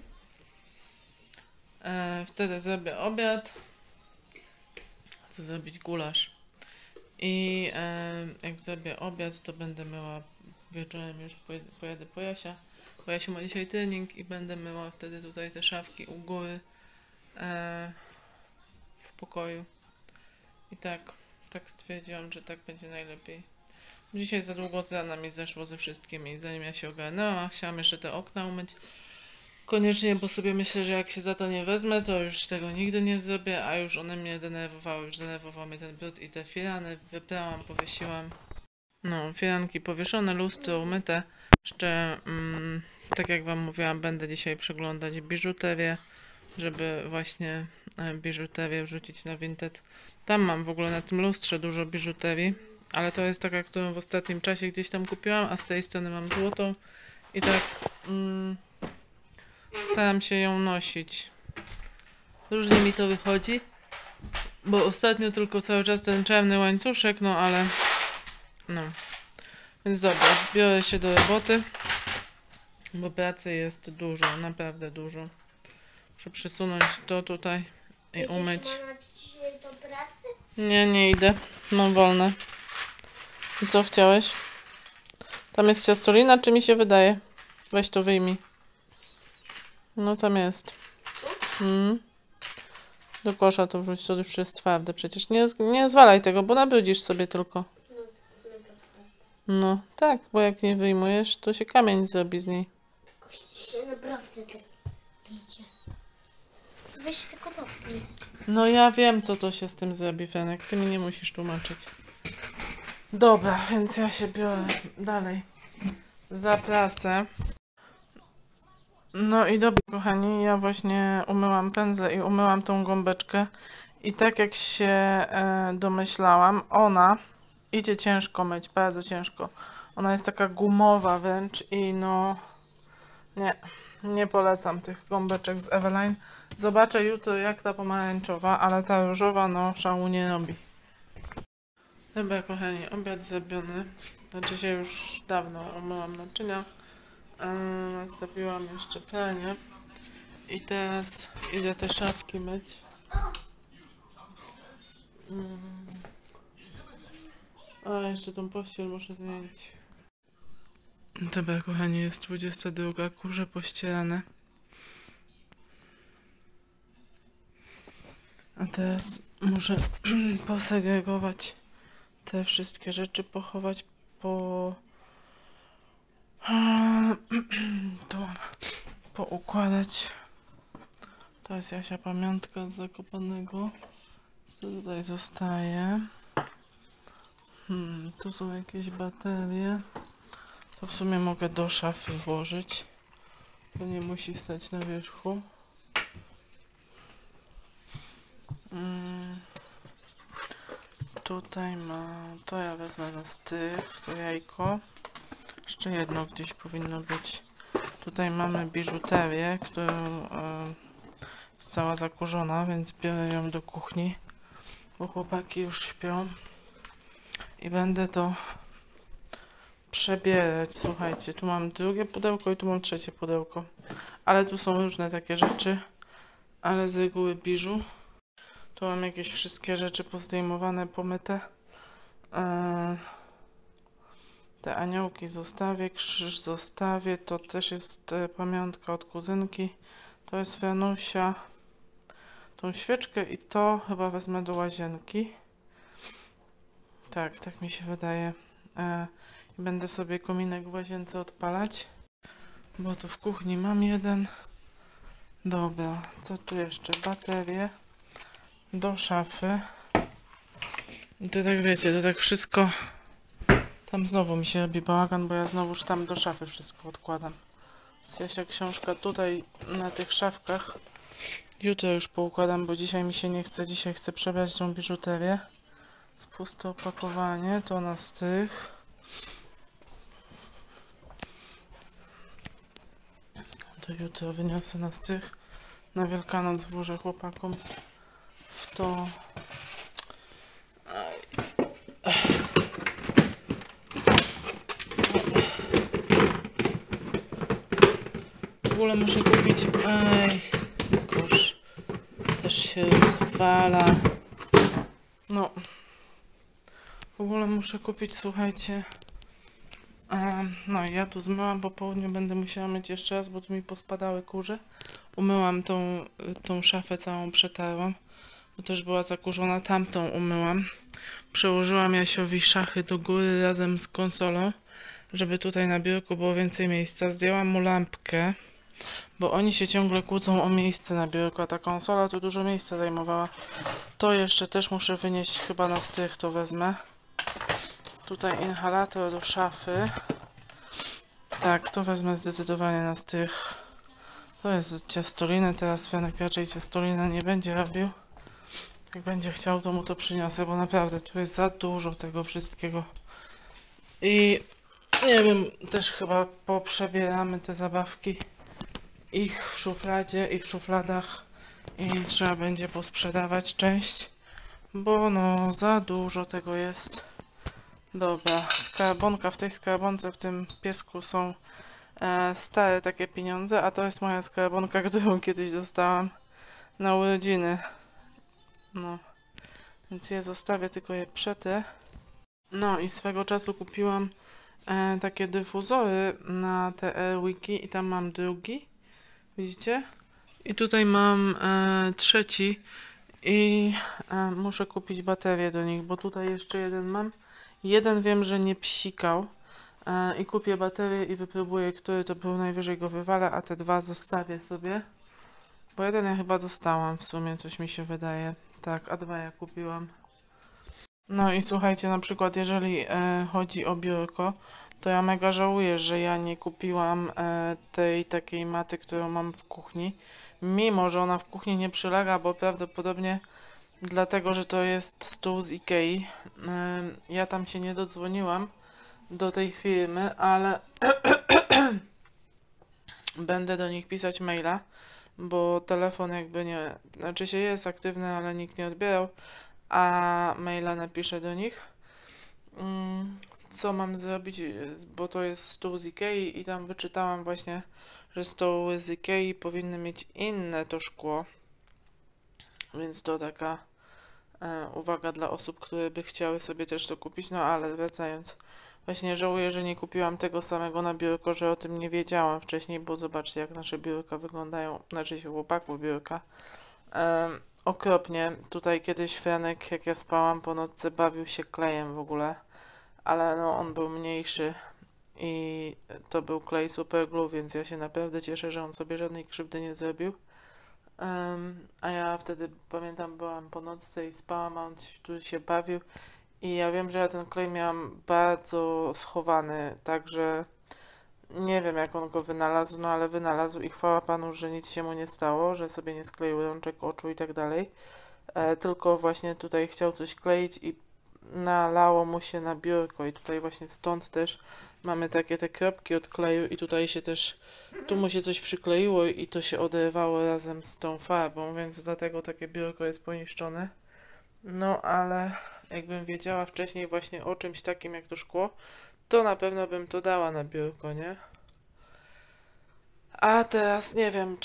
wtedy zrobię obiad. Chcę zrobić gulasz. I jak zrobię obiad, to będę myła wieczorem, już pojadę po Jasia. Bo Jasiu ma dzisiaj trening i będę myła wtedy tutaj te szafki u góry w pokoju. I tak stwierdziłam, że tak będzie najlepiej. Dzisiaj za długo za nami zeszło ze wszystkimi, zanim ja się ogarnęłam. Chciałam jeszcze te okna umyć. Koniecznie, bo sobie myślę, że jak się za to nie wezmę, to już tego nigdy nie zrobię, a już one mnie denerwowały. Już denerwował mnie ten brud i te firany. Wyprałam, powiesiłam. No, firanki powieszone, lustro umyte. Jeszcze, tak jak wam mówiłam, będę dzisiaj przeglądać biżuterię, żeby właśnie biżuterię wrzucić na Vinted. Tam mam w ogóle na tym lustrze dużo biżuterii, ale to jest taka, którą w ostatnim czasie gdzieś tam kupiłam, a z tej strony mam złotą i tak staram się ją nosić. Różnie mi to wychodzi, bo ostatnio tylko cały czas ten czarny łańcuszek, no ale no. Więc dobra, biorę się do roboty, bo pracy jest dużo, naprawdę dużo. Muszę przesunąć to tutaj i umyć.
Mama dzisiaj do pracy?
Nie idę. Mam wolne. I co chciałeś? Tam jest ciastolina, czy mi się wydaje? Weź to wyjmij. No tam jest. Do kosza to wrzuć, to już jest twarde. Przecież nie zwalaj tego, bo nabrudzisz sobie tylko. No tak, bo jak nie wyjmujesz, to się kamień zrobi z niej.
Się naprawdę tak wiecie. Weź tylko dotknij.
No ja wiem, co to się z tym zrobi, Fenek. Ty mi nie musisz tłumaczyć. Dobra, więc ja się biorę dalej za pracę. No i dobra, kochani, ja właśnie umyłam pędzle i umyłam tą gąbeczkę. I tak jak się domyślałam, ona idzie ciężko myć, bardzo ciężko. Ona jest taka gumowa wręcz i no... Nie polecam tych gąbeczek z Eveline. Zobaczę jutro, jak ta pomarańczowa, ale ta różowa, no, szału nie robi. Dobra, kochani, obiad zrobiony. Znaczy się już dawno umyłam naczynia. Nastawiłam jeszcze pranie. I teraz idę te szafki myć. A, jeszcze tą pościel muszę zmienić. Dobra, kochani, jest 22, kurze pościelane. A teraz muszę posegregować te wszystkie rzeczy, pochować poukładać. To jest Jasia pamiątka z Zakopanego. Co tutaj zostaje? Tu są jakieś baterie. To w sumie mogę do szafy włożyć. To nie musi stać na wierzchu. Tutaj to ja wezmę na strych, to jajko. Jeszcze jedno gdzieś powinno być. Tutaj mamy biżuterię, która jest cała zakurzona, więc biorę ją do kuchni, bo chłopaki już śpią. I będę to przebierać. Słuchajcie, tu mam drugie pudełko i tu mam trzecie pudełko. Ale tu są różne takie rzeczy, ale z reguły biżu. Tu mam jakieś wszystkie rzeczy pozdejmowane, pomyte. Te aniołki zostawię, krzyż zostawię. To też jest pamiątka od kuzynki. To jest Franusia. Tą świeczkę i to chyba wezmę do łazienki. Tak mi się wydaje. I będę sobie kominek w łazience odpalać, bo tu w kuchni mam jeden. Dobra, co tu jeszcze? Baterie do szafy. I to tak wiecie, to tak wszystko. Tam znowu mi się robi bałagan, bo ja znowuż tam do szafy wszystko odkładam. Jest Jasia książka tutaj na tych szafkach. Jutro już poukładam, bo dzisiaj mi się nie chce. Dzisiaj chcę przebrać tą biżuterię. Z puste opakowanie, to na strych. To jutro wyniosę na strych. Na Wielkanoc włożę chłopakom w to. W ogóle muszę kupić. Kosz też się rozwala. No. W ogóle muszę kupić, słuchajcie. No i ja tu zmyłam, po południu będę musiała myć jeszcze raz, bo tu mi pospadały kurze. Umyłam tą szafę całą, przetarłam. bo też była zakurzona, tamtą umyłam. Przełożyłam Jasiowi szachy do góry razem z konsolą, żeby tutaj na biurku było więcej miejsca. Zdjęłam mu lampkę, bo oni się ciągle kłócą o miejsce na biurku, a ta konsola tu dużo miejsca zajmowała. To jeszcze też muszę wynieść, chyba na strych to wezmę. Tutaj inhalator do szafy. Tak, to wezmę zdecydowanie na strych. To jest ciastoliny, teraz Franek raczej ciastolina nie będzie robił. Jak będzie chciał, to mu to przyniosę, bo naprawdę tu jest za dużo tego wszystkiego. I nie wiem, też chyba poprzebieramy te zabawki. Ich w szufladzie i w szufladach. I trzeba będzie posprzedawać część, bo no za dużo tego jest. Dobra, skarbonka, w tej skarbonce, w tym piesku są stare takie pieniądze, a to jest moja skarbonka, którą kiedyś dostałam na urodziny. No, więc je zostawię, tylko je przetrę. No i swego czasu kupiłam takie dyfuzory na te Airwiki i tam mam drugi, widzicie? I tutaj mam trzeci i muszę kupić baterię do nich, bo tutaj jeszcze jeden mam. Jeden wiem, że nie psikał i kupię baterię i wypróbuję, który to był, najwyżej go wywalę, a te dwa zostawię sobie. Bo jeden ja chyba dostałam w sumie, coś mi się wydaje. Tak, a dwa ja kupiłam. No i słuchajcie, na przykład jeżeli chodzi o biurko, to ja mega żałuję, że ja nie kupiłam tej takiej maty, którą mam w kuchni. Mimo, że ona w kuchni nie przylega, bo prawdopodobnie dlatego, że to jest stół z Ikei. Ja tam się nie dodzwoniłam do tej firmy, ale będę do nich pisać maila, bo telefon jakby nie, znaczy się jest aktywny, ale nikt nie odbierał, a maila napiszę do nich. Co mam zrobić, bo to jest stół z Ikei i tam wyczytałam właśnie, że stoły z Ikei powinny mieć inne to szkło, więc to taka uwaga dla osób, które by chciały sobie też to kupić. No ale wracając, właśnie żałuję, że nie kupiłam tego samego na biurko, że o tym nie wiedziałam wcześniej, bo zobaczcie, jak nasze biurka wyglądają, znaczy się chłopaków biurka. Okropnie. Tutaj kiedyś Franek, jak ja spałam po nocce, bawił się klejem w ogóle, ale no on był mniejszy i to był klej Super Glue, więc ja się naprawdę cieszę, że on sobie żadnej krzywdy nie zrobił. A ja wtedy, pamiętam, byłam po nocce i spałam, a on tu się bawił i ja wiem, że ja ten klej miałam bardzo schowany, także nie wiem, jak on go wynalazł, no ale wynalazł i chwała Panu, że nic się mu nie stało, że sobie nie skleił rączek, oczu i tak dalej. Tylko właśnie tutaj chciał coś kleić i nalało mu się na biurko i tutaj właśnie stąd też mamy takie te kropki od kleju i tutaj się też, tu mu się coś przykleiło i to się oderwało razem z tą farbą, więc dlatego takie biurko jest poniszczone. No ale jakbym wiedziała wcześniej właśnie o czymś takim jak to szkło, to na pewno bym to dała na biurko, nie? A teraz nie wiem,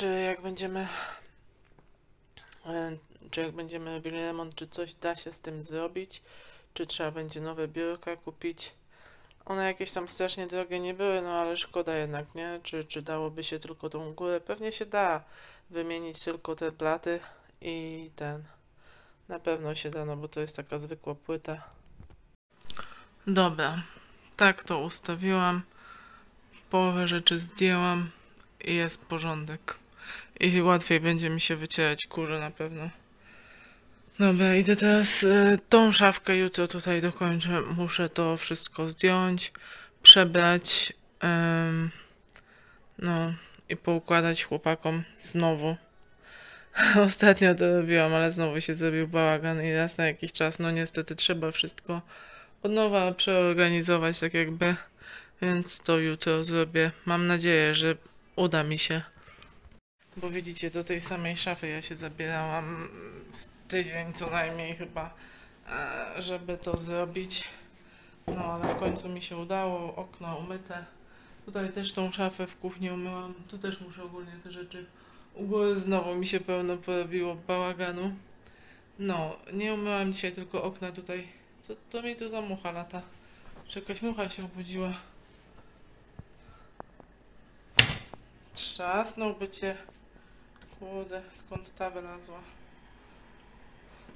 czy jak będziemy robili remont, czy coś da się z tym zrobić, czy trzeba będzie nowe biurka kupić. One jakieś tam strasznie drogie nie były, no ale szkoda jednak, nie? Czy dałoby się tylko tą górę? Pewnie się da wymienić tylko te platy i ten. Na pewno się da, no bo to jest taka zwykła płyta. Dobra, tak to ustawiłam. Połowę rzeczy zdjęłam i jest porządek. I łatwiej będzie mi się wycierać kurze na pewno. Dobra, idę teraz tą szafkę jutro tutaj dokończę. Muszę to wszystko zdjąć, przebrać, no i poukładać chłopakom znowu. Ostatnio to robiłam, ale znowu się zrobił bałagan i raz na jakiś czas, no niestety trzeba wszystko od nowa przeorganizować tak jakby, więc to jutro zrobię. Mam nadzieję, że uda mi się. Bo widzicie, do tej samej szafy ja się zabierałam z tydzień co najmniej chyba, żeby to zrobić. No ale w końcu mi się udało, okno umyte. Tutaj też tą szafę w kuchni umyłam. Tu też muszę ogólnie te rzeczy. U góry znowu mi się pełno porobiło bałaganu. No, nie umyłam dzisiaj tylko okna tutaj. Co to mi tu za mucha lata? Czy jakaś mucha się obudziła? Trzasnąłby cię. Kurde, skąd ta wylazła?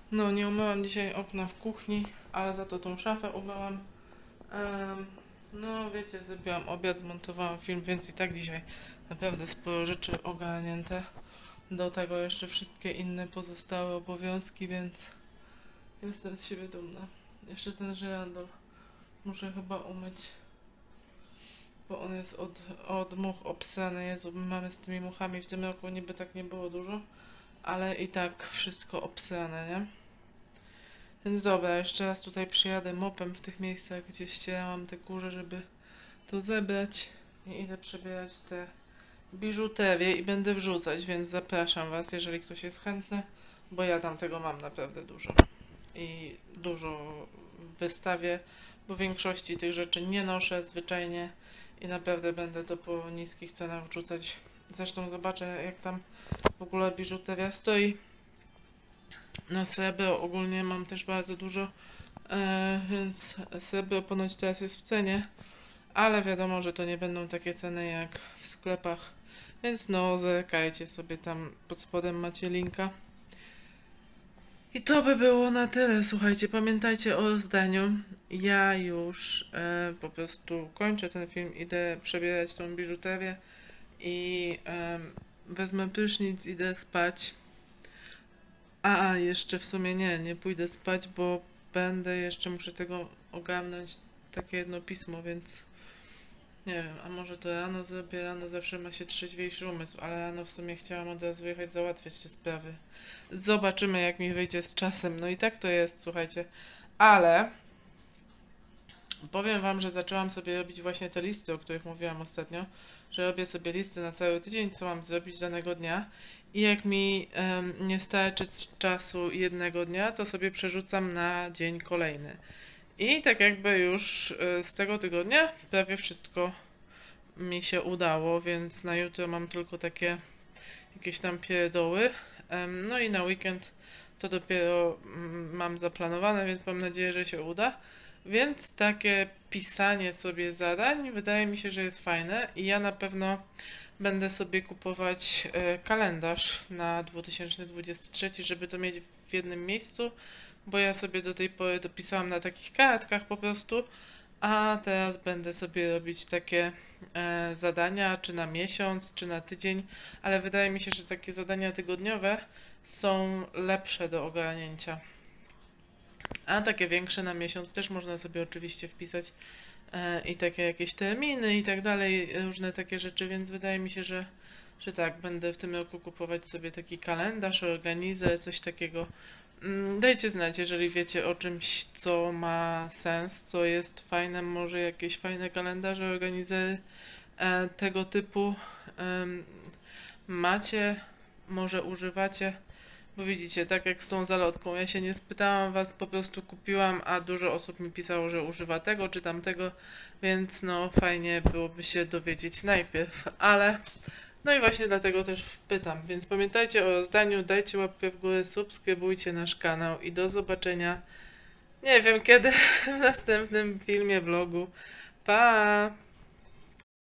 No, nie umyłam dzisiaj okna w kuchni, ale za to tą szafę umyłam. No, wiecie, zrobiłam obiad, zmontowałam film, więc i tak dzisiaj naprawdę sporo rzeczy ogarnięte. Do tego jeszcze wszystkie inne pozostałe obowiązki, więc jestem z siebie dumna. Jeszcze ten żyrandol muszę chyba umyć, bo on jest od much obsrany. Jezu, my mamy z tymi muchami w tym roku niby tak nie było dużo, ale i tak wszystko obsrane, nie? Więc dobra, jeszcze raz tutaj przyjadę mopem w tych miejscach, gdzie ścierałam te kurze, żeby to zebrać i idę przebierać te biżuterię i będę wrzucać, więc zapraszam Was, jeżeli ktoś jest chętny, bo ja tam tego mam naprawdę dużo i dużo w wystawie, bo w większości tych rzeczy nie noszę zwyczajnie i naprawdę będę to po niskich cenach wrzucać. Zresztą zobaczę, jak tam w ogóle biżuteria stoi. No, srebro ogólnie mam też bardzo dużo, więc srebro ponoć teraz jest w cenie, ale wiadomo, że to nie będą takie ceny jak w sklepach, więc no, zerkajcie sobie, tam pod spodem macie linka. I to by było na tyle, słuchajcie, pamiętajcie o rozdaniu. Ja już po prostu kończę ten film, idę przebierać tą biżuterię i wezmę prysznic, idę spać. A, jeszcze w sumie nie pójdę spać, bo muszę tego ogarnąć, takie jedno pismo, więc nie wiem, a może to rano zrobię, rano zawsze ma się trzeźwiejszy umysł, ale rano w sumie chciałam od razu jechać załatwiać te sprawy. Zobaczymy, jak mi wyjdzie z czasem, no i tak to jest, słuchajcie, ale powiem Wam, że zaczęłam sobie robić właśnie te listy, o których mówiłam ostatnio, że robię sobie listy na cały tydzień, co mam zrobić danego dnia i jak mi nie starczy czasu jednego dnia, to sobie przerzucam na dzień kolejny. I tak jakby już z tego tygodnia prawie wszystko mi się udało, więc na jutro mam tylko takie jakieś tam pierdoły. No i na weekend to dopiero mam zaplanowane, więc mam nadzieję, że się uda. Więc takie pisanie sobie zadań wydaje mi się, że jest fajne i ja na pewno będę sobie kupować kalendarz na 2023, żeby to mieć w jednym miejscu, bo ja sobie do tej pory dopisałam na takich kartkach po prostu, a teraz będę sobie robić takie zadania, czy na miesiąc, czy na tydzień, ale wydaje mi się, że takie zadania tygodniowe są lepsze do ogarnięcia. A takie większe na miesiąc też można sobie oczywiście wpisać i takie jakieś terminy i tak dalej, różne takie rzeczy, więc wydaje mi się, że tak, będę w tym roku kupować sobie taki kalendarz, organizer, coś takiego. Dajcie znać, jeżeli wiecie o czymś, co ma sens, co jest fajne, może jakieś fajne kalendarze, organizery tego typu macie, może używacie. Bo widzicie, tak jak z tą zalotką, ja się nie spytałam Was, po prostu kupiłam, a dużo osób mi pisało, że używa tego czy tamtego, więc no fajnie byłoby się dowiedzieć najpierw, ale no i właśnie dlatego też pytam, więc pamiętajcie o rozdaniu, dajcie łapkę w górę, subskrybujcie nasz kanał i do zobaczenia, nie wiem kiedy, w następnym filmie, vlogu. Pa!